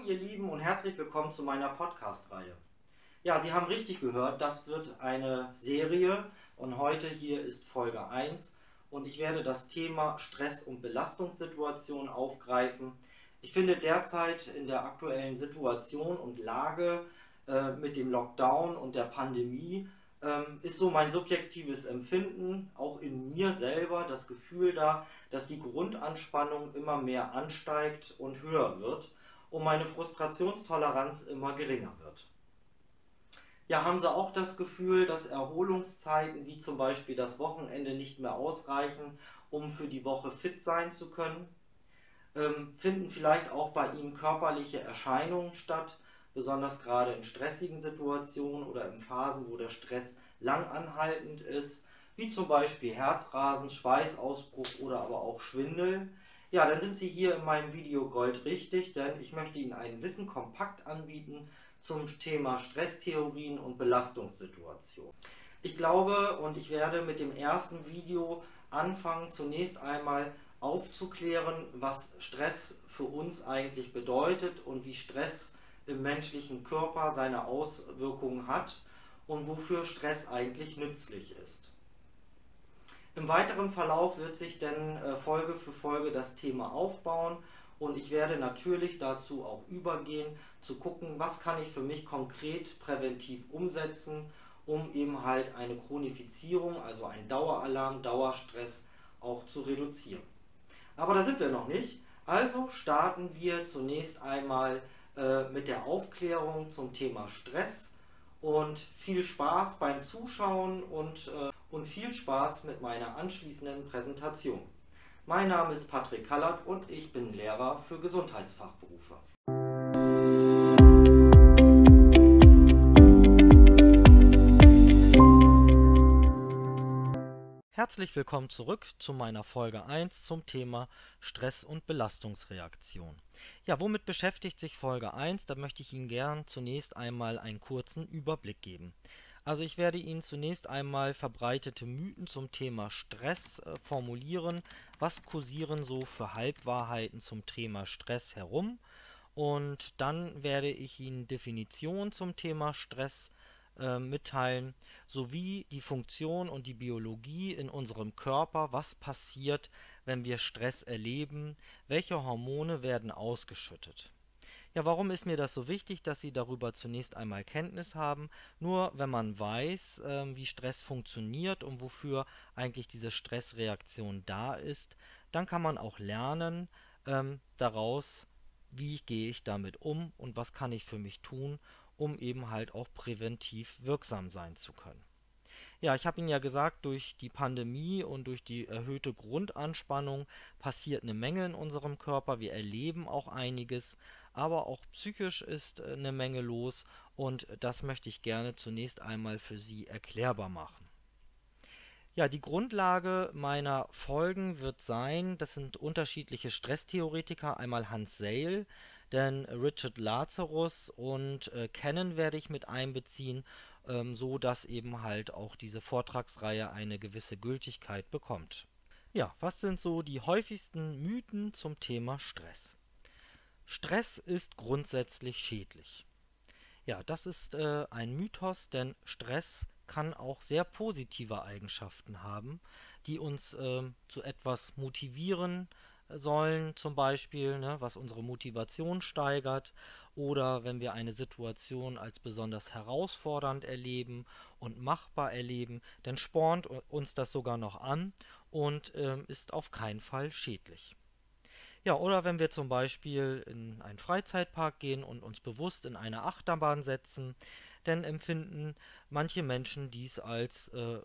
ihr Lieben und herzlich willkommen zu meiner Podcast-Reihe. Ja, Sie haben richtig gehört, das wird eine Serie und heute hier ist Folge 1 und ich werde das Thema Stress- und Belastungssituation aufgreifen. Ich finde derzeit in der aktuellen Situation und Lage mit dem Lockdown und der Pandemie ist so mein subjektives Empfinden, auch in mir selber, das Gefühl da, dass die Grundanspannung immer mehr ansteigt und höher wird und meine Frustrationstoleranz immer geringer wird. Ja, haben Sie auch das Gefühl, dass Erholungszeiten wie zum Beispiel das Wochenende nicht mehr ausreichen, um für die Woche fit sein zu können? Finden vielleicht auch bei Ihnen körperliche Erscheinungen statt, besonders gerade in stressigen Situationen oder in Phasen, wo der Stress langanhaltend ist, wie zum Beispiel Herzrasen, Schweißausbruch oder aber auch Schwindel. Ja, dann sind Sie hier in meinem Video Gold richtig, denn ich möchte Ihnen ein Wissen kompakt anbieten zum Thema Stresstheorien und Belastungssituationen. Ich glaube und ich werde mit dem ersten Video anfangen, zunächst einmal aufzuklären, was Stress für uns eigentlich bedeutet und wie Stress im menschlichen Körper seine Auswirkungen hat und wofür Stress eigentlich nützlich ist. Im weiteren Verlauf wird sich dann Folge für Folge das Thema aufbauen und ich werde natürlich dazu auch übergehen, zu gucken, was kann ich für mich konkret präventiv umsetzen, um eben halt eine Chronifizierung, also ein Daueralarm, Dauerstress auch zu reduzieren. Aber da sind wir noch nicht. Also starten wir zunächst einmal mit der Aufklärung zum Thema Stress und viel Spaß beim Zuschauen und viel Spaß mit meiner anschließenden Präsentation. Mein Name ist Patrick Kallert und ich bin Lehrer für Gesundheitsfachberufe. Herzlich willkommen zurück zu meiner Folge 1 zum Thema Stress- und Belastungsreaktion. Ja, womit beschäftigt sich Folge 1? Da möchte ich Ihnen gern zunächst einmal einen kurzen Überblick geben. Also ich werde Ihnen zunächst einmal verbreitete Mythen zum Thema Stress formulieren. Was kursieren so für Halbwahrheiten zum Thema Stress herum? Und dann werde ich Ihnen Definitionen zum Thema Stress mitteilen, sowie die Funktion und die Biologie in unserem Körper, was passiert, wenn wir Stress erleben, welche Hormone werden ausgeschüttet. Ja, warum ist mir das so wichtig, dass Sie darüber zunächst einmal Kenntnis haben? Nur wenn man weiß, wie Stress funktioniert und wofür eigentlich diese Stressreaktion da ist, dann kann man auch lernen daraus, wie gehe ich damit um und was kann ich für mich tun, um eben halt auch präventiv wirksam sein zu können. Ja, ich habe Ihnen ja gesagt, durch die Pandemie und durch die erhöhte Grundanspannung passiert eine Menge in unserem Körper. Wir erleben auch einiges, aber auch psychisch ist eine Menge los und das möchte ich gerne zunächst einmal für Sie erklärbar machen. Ja, die Grundlage meiner Folgen wird sein, das sind unterschiedliche Stresstheoretiker, einmal Hans Seyl, dann Richard Lazarus und Cannon werde ich mit einbeziehen, so dass eben halt auch diese Vortragsreihe eine gewisse Gültigkeit bekommt. Ja, was sind so die häufigsten Mythen zum Thema Stress? Stress ist grundsätzlich schädlich. Ja, das ist ein Mythos, denn Stress kann auch sehr positive Eigenschaften haben, die uns zu etwas motivieren sollen, zum Beispiel, ne, was unsere Motivation steigert, oder wenn wir eine Situation als besonders herausfordernd erleben und machbar erleben, dann spornt uns das sogar noch an und ist auf keinen Fall schädlich. Ja, oder wenn wir zum Beispiel in einen Freizeitpark gehen und uns bewusst in eine Achterbahn setzen, dann empfinden manche Menschen dies als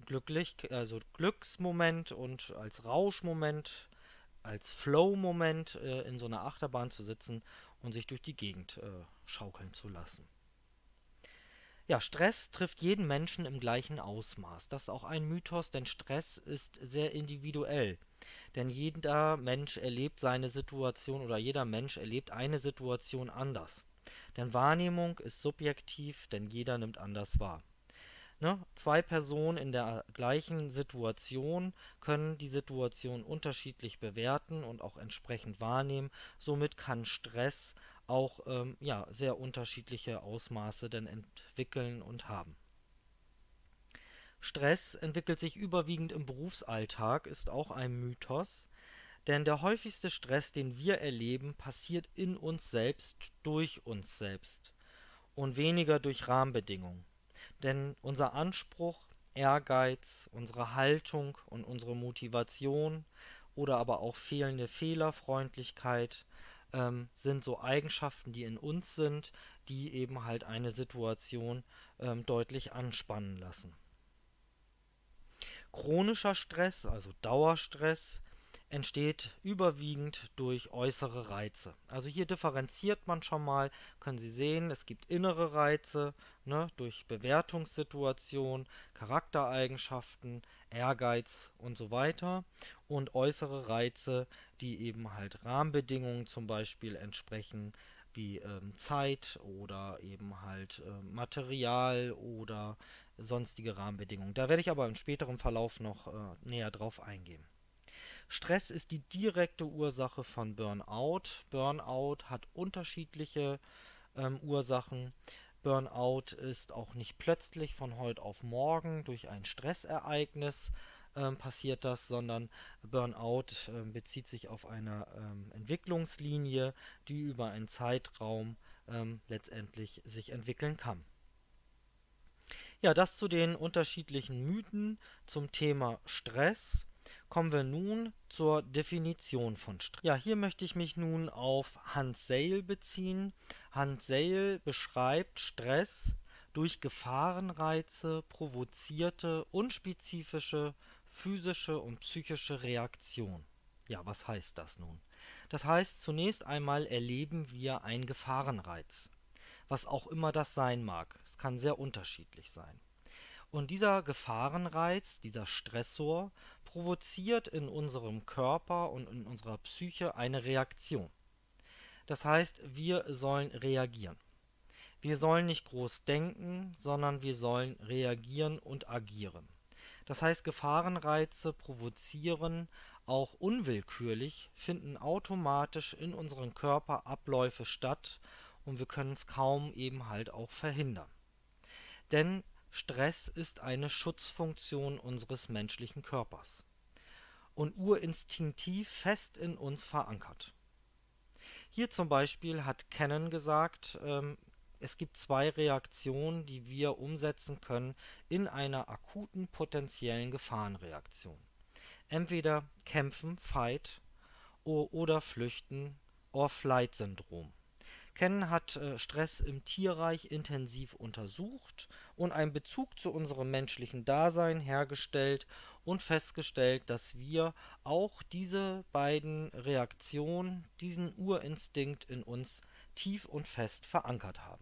also Glücksmoment und als Rauschmoment, als Flow-Moment in so einer Achterbahn zu sitzen und sich durch die Gegend schaukeln zu lassen. Ja, Stress trifft jeden Menschen im gleichen Ausmaß. Das ist auch ein Mythos, denn Stress ist sehr individuell. Denn jeder Mensch erlebt seine Situation oder jeder Mensch erlebt eine Situation anders. Denn Wahrnehmung ist subjektiv, denn jeder nimmt anders wahr. Ne? Zwei Personen in der gleichen Situation können die Situation unterschiedlich bewerten und auch entsprechend wahrnehmen. Somit kann Stress auch ja, sehr unterschiedliche Ausmaße denn entwickeln und haben. Stress entwickelt sich überwiegend im Berufsalltag, ist auch ein Mythos, denn der häufigste Stress, den wir erleben, passiert in uns selbst, durch uns selbst und weniger durch Rahmenbedingungen. Denn unser Anspruch, Ehrgeiz, unsere Haltung und unsere Motivation oder aber auch fehlende Fehlerfreundlichkeit sind so Eigenschaften, die in uns sind, die eben halt eine Situation deutlich anspannen lassen. Chronischer Stress, also Dauerstress, entsteht überwiegend durch äußere Reize. Also hier differenziert man schon mal, können Sie sehen, es gibt innere Reize, ne, durch Bewertungssituationen, Charaktereigenschaften, Ehrgeiz und so weiter und äußere Reize, die eben halt Rahmenbedingungen zum Beispiel entsprechen, wie Zeit oder eben halt Material oder sonstige Rahmenbedingungen. Da werde ich aber im späteren Verlauf noch näher drauf eingehen. Stress ist die direkte Ursache von Burnout. Burnout hat unterschiedliche Ursachen. Burnout ist auch nicht plötzlich von heute auf morgen durch ein Stressereignis passiert das, sondern Burnout bezieht sich auf eine Entwicklungslinie, die über einen Zeitraum letztendlich sich entwickeln kann. Ja, das zu den unterschiedlichen Mythen zum Thema Stress. Kommen wir nun zur Definition von Stress. Ja, hier möchte ich mich nun auf Hans Seyl beziehen. Hans Seyl beschreibt Stress durch Gefahrenreize provozierte, unspezifische physische und psychische Reaktion. Ja, was heißt das nun? Das heißt, zunächst einmal erleben wir einen Gefahrenreiz, was auch immer das sein mag. Es kann sehr unterschiedlich sein. Und dieser Gefahrenreiz, dieser Stressor, provoziert in unserem Körper und in unserer Psyche eine Reaktion. Das heißt, wir sollen reagieren. Wir sollen nicht groß denken, sondern wir sollen reagieren und agieren. Das heißt, Gefahrenreize provozieren auch unwillkürlich, finden automatisch in unserem Körper Abläufe statt und wir können es kaum eben halt auch verhindern. Denn Stress ist eine Schutzfunktion unseres menschlichen Körpers und urinstinktiv fest in uns verankert. Hier zum Beispiel hat Cannon gesagt, es gibt zwei Reaktionen, die wir umsetzen können in einer akuten potenziellen Gefahrenreaktion. Entweder kämpfen, Fight, oder flüchten, Or-Flight-Syndrom. Cannon hat Stress im Tierreich intensiv untersucht und einen Bezug zu unserem menschlichen Dasein hergestellt und festgestellt, dass wir auch diese beiden Reaktionen, diesen Urinstinkt in uns tief und fest verankert haben.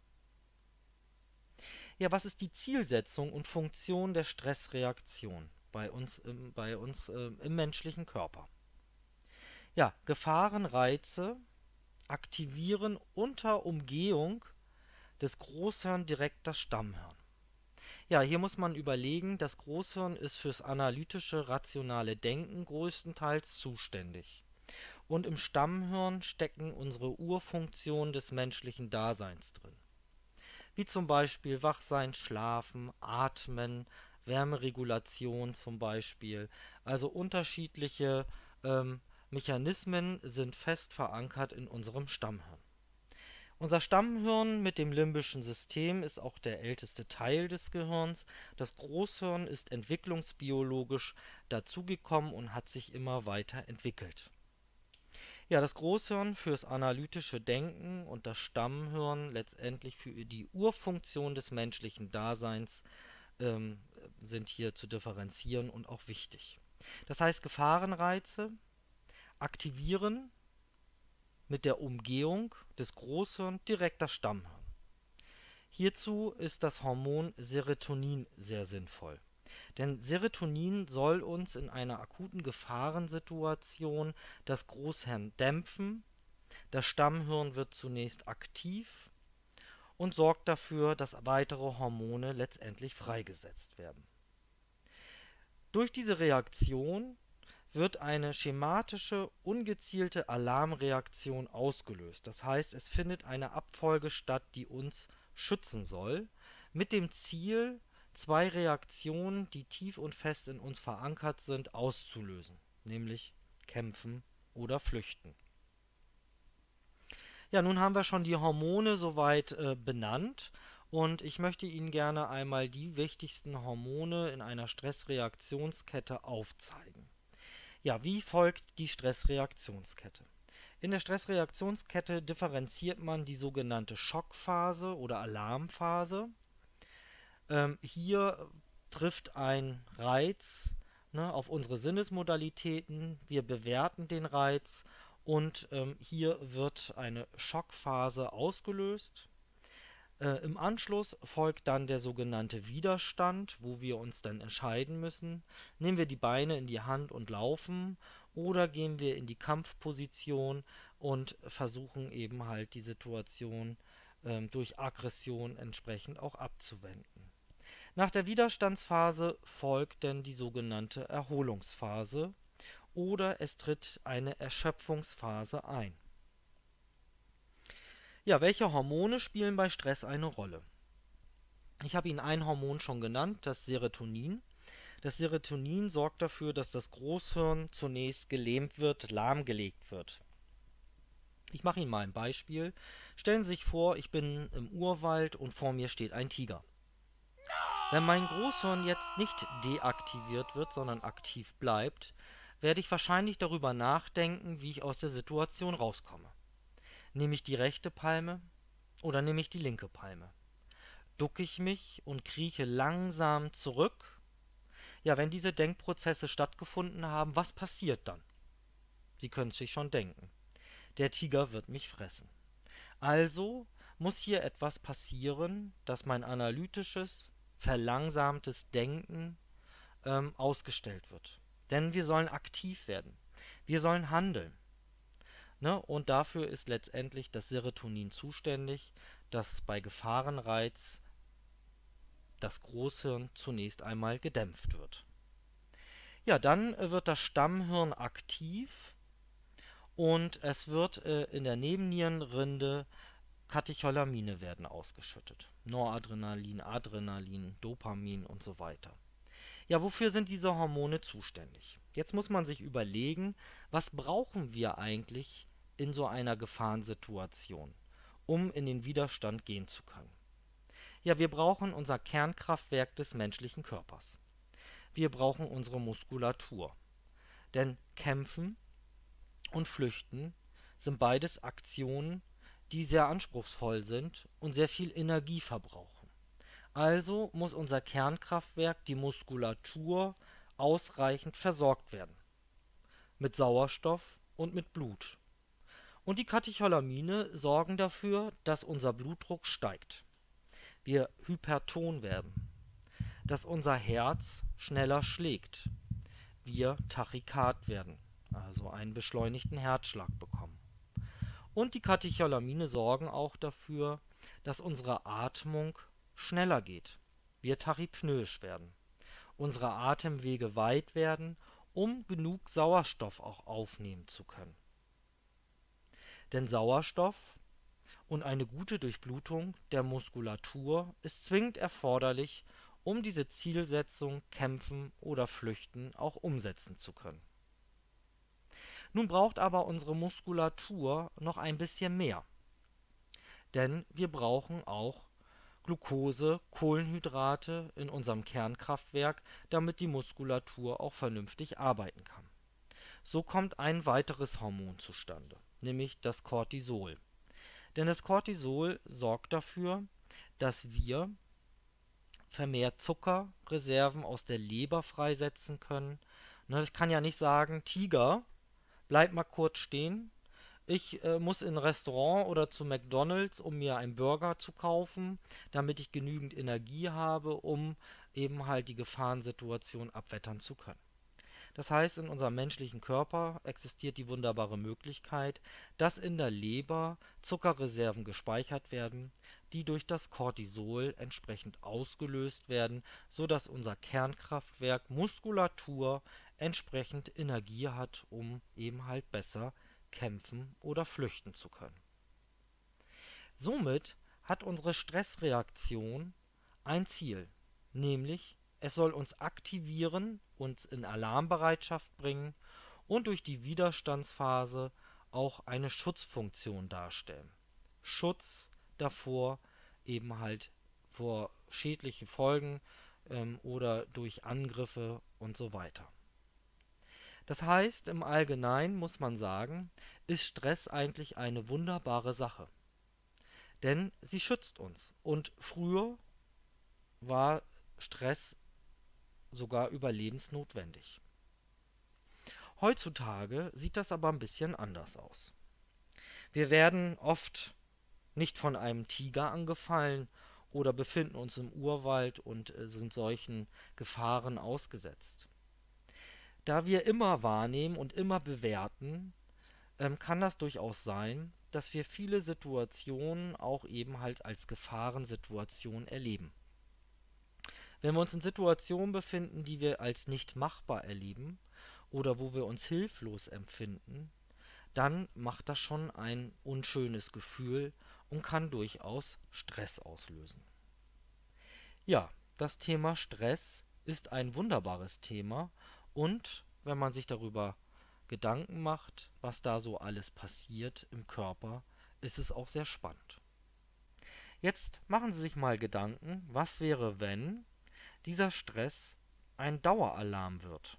Ja, was ist die Zielsetzung und Funktion der Stressreaktion bei uns im menschlichen Körper? Ja, Gefahrenreize aktivieren unter Umgehung des Großhirns direkt das Stammhirn. Ja, hier muss man überlegen, das Großhirn ist fürs analytische, rationale Denken größtenteils zuständig. Und im Stammhirn stecken unsere Urfunktionen des menschlichen Daseins drin. Wie zum Beispiel Wachsein, Schlafen, Atmen, Wärmeregulation zum Beispiel. Also unterschiedliche Mechanismen sind fest verankert in unserem Stammhirn. Unser Stammhirn mit dem limbischen System ist auch der älteste Teil des Gehirns. Das Großhirn ist entwicklungsbiologisch dazugekommen und hat sich immer weiter entwickelt. Ja, das Großhirn fürs analytische Denken und das Stammhirn letztendlich für die Urfunktion des menschlichen Daseins ähm, sind hier zu differenzieren und auch wichtig. Das heißt, Gefahrenreize aktivieren mit der Umgehung des Großhirns direkt das Stammhirn. Hierzu ist das Hormon Serotonin sehr sinnvoll. Denn Serotonin soll uns in einer akuten Gefahrensituation das Großhirn dämpfen, das Stammhirn wird zunächst aktiv und sorgt dafür, dass weitere Hormone letztendlich freigesetzt werden. Durch diese Reaktion wird eine schematische, ungezielte Alarmreaktion ausgelöst. Das heißt, es findet eine Abfolge statt, die uns schützen soll, mit dem Ziel, zwei Reaktionen, die tief und fest in uns verankert sind, auszulösen, nämlich kämpfen oder flüchten. Ja, nun haben wir schon die Hormone soweit benannt und ich möchte Ihnen gerne einmal die wichtigsten Hormone in einer Stressreaktionskette aufzeigen. Ja, wie folgt die Stressreaktionskette? In der Stressreaktionskette differenziert man die sogenannte Schockphase oder Alarmphase. Hier trifft ein Reiz, ne, auf unsere Sinnesmodalitäten. Wir bewerten den Reiz und hier wird eine Schockphase ausgelöst. Im Anschluss folgt dann der sogenannte Widerstand, wo wir uns dann entscheiden müssen. Nehmen wir die Beine in die Hand und laufen oder gehen wir in die Kampfposition und versuchen eben halt die Situation durch Aggression entsprechend auch abzuwenden. Nach der Widerstandsphase folgt dann die sogenannte Erholungsphase oder es tritt eine Erschöpfungsphase ein. Ja, welche Hormone spielen bei Stress eine Rolle? Ich habe Ihnen ein Hormon schon genannt, das Serotonin. Das Serotonin sorgt dafür, dass das Großhirn zunächst gelähmt wird, lahmgelegt wird. Ich mache Ihnen mal ein Beispiel. Stellen Sie sich vor, ich bin im Urwald und vor mir steht ein Tiger. Wenn mein Großhirn jetzt nicht deaktiviert wird, sondern aktiv bleibt, werde ich wahrscheinlich darüber nachdenken, wie ich aus der Situation rauskomme. Nehme ich die rechte Palme oder nehme ich die linke Palme? Ducke ich mich und krieche langsam zurück? Ja, wenn diese Denkprozesse stattgefunden haben, was passiert dann? Sie können es sich schon denken. Der Tiger wird mich fressen. Also muss hier etwas passieren, dass mein analytisches, verlangsamtes Denken ausgestellt wird. Denn wir sollen aktiv werden. Wir sollen handeln. Ne? Und dafür ist letztendlich das Serotonin zuständig, dass bei Gefahrenreiz das Großhirn zunächst einmal gedämpft wird. Ja, dann wird das Stammhirn aktiv und es wird in der Nebennierenrinde Katecholamine werden ausgeschüttet. Noradrenalin, Adrenalin, Dopamin und so weiter. Ja, wofür sind diese Hormone zuständig? Jetzt muss man sich überlegen, was brauchen wir eigentlich in so einer Gefahrensituation, um in den Widerstand gehen zu können? Ja, wir brauchen unser Kernkraftwerk des menschlichen Körpers. Wir brauchen unsere Muskulatur. Denn Kämpfen und Flüchten sind beides Aktionen, die sehr anspruchsvoll sind und sehr viel Energie verbrauchen. Also muss unser Kernkraftwerk, die Muskulatur, ausreichend versorgt werden. Mit Sauerstoff und mit Blut. Und die Katecholamine sorgen dafür, dass unser Blutdruck steigt. Wir hyperton werden. Dass unser Herz schneller schlägt. Wir Tachykard werden, also einen beschleunigten Herzschlag bekommen. Und die Katecholamine sorgen auch dafür, dass unsere Atmung schneller geht. Wir tachypnoisch werden. Unsere Atemwege weit werden, um genug Sauerstoff auch aufnehmen zu können. Denn Sauerstoff und eine gute Durchblutung der Muskulatur ist zwingend erforderlich, um diese Zielsetzung kämpfen oder flüchten auch umsetzen zu können. Nun braucht aber unsere Muskulatur noch ein bisschen mehr. Denn wir brauchen auch Glucose, Kohlenhydrate in unserem Kernkraftwerk, damit die Muskulatur auch vernünftig arbeiten kann. So kommt ein weiteres Hormon zustande, nämlich das Cortisol. Denn das Cortisol sorgt dafür, dass wir vermehrt Zuckerreserven aus der Leber freisetzen können. Ich kann ja nicht sagen, Tiger, bleib mal kurz stehen. Ich muss in ein Restaurant oder zu McDonald's, um mir einen Burger zu kaufen, damit ich genügend Energie habe, um eben halt die Gefahrensituation abwettern zu können. Das heißt, in unserem menschlichen Körper existiert die wunderbare Möglichkeit, dass in der Leber Zuckerreserven gespeichert werden, die durch das Cortisol entsprechend ausgelöst werden, sodass unser Kernkraftwerk Muskulatur entsprechend Energie hat, um eben halt besser kämpfen oder flüchten zu können. Somit hat unsere Stressreaktion ein Ziel, nämlich es soll uns aktivieren, uns in Alarmbereitschaft bringen und durch die Widerstandsphase auch eine Schutzfunktion darstellen. Schutz davor, eben halt vor schädlichen Folgen oder durch Angriffe und so weiter. Das heißt, im Allgemeinen muss man sagen, ist Stress eigentlich eine wunderbare Sache, denn sie schützt uns. Und früher war Stress sogar überlebensnotwendig. Heutzutage sieht das aber ein bisschen anders aus. Wir werden oft nicht von einem Tiger angefallen oder befinden uns im Urwald und sind solchen Gefahren ausgesetzt. Da wir immer wahrnehmen und immer bewerten, kann das durchaus sein, dass wir viele Situationen auch eben halt als Gefahrensituation erleben. Wenn wir uns in Situationen befinden, die wir als nicht machbar erleben oder wo wir uns hilflos empfinden, dann macht das schon ein unschönes Gefühl und kann durchaus Stress auslösen. Ja, das Thema Stress ist ein wunderbares Thema und wenn man sich darüber Gedanken macht, was da so alles passiert im Körper, ist es auch sehr spannend. Jetzt machen Sie sich mal Gedanken, was wäre, wenn dieser Stress ein Daueralarm wird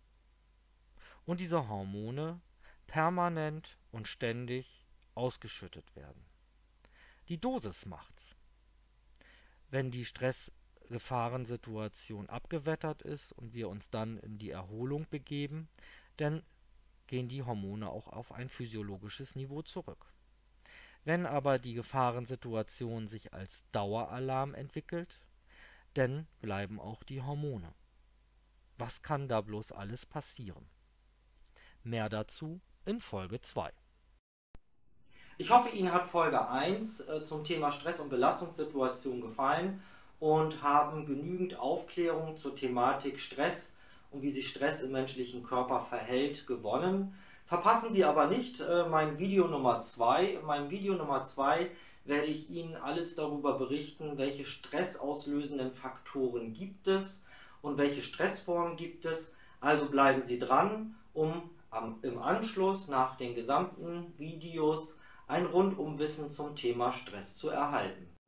und diese Hormone permanent und ständig ausgeschüttet werden. Die Dosis macht's. Wenn die Stressgefahrensituation abgewettert ist und wir uns dann in die Erholung begeben, dann gehen die Hormone auch auf ein physiologisches Niveau zurück. Wenn aber die Gefahrensituation sich als Daueralarm entwickelt, dann bleiben auch die Hormone. Was kann da bloß alles passieren? Mehr dazu in Folge 2. Ich hoffe, Ihnen hat Folge 1 zum Thema Stress- und Belastungssituation gefallen und haben genügend Aufklärung zur Thematik Stress und wie sich Stress im menschlichen Körper verhält gewonnen. Verpassen Sie aber nicht mein Video Nummer 2. In meinem Video Nummer 2 werde ich Ihnen alles darüber berichten, welche stressauslösenden Faktoren gibt es und welche Stressformen gibt es. Also bleiben Sie dran, um im Anschluss nach den gesamten Videos ein Rundumwissen zum Thema Stress zu erhalten.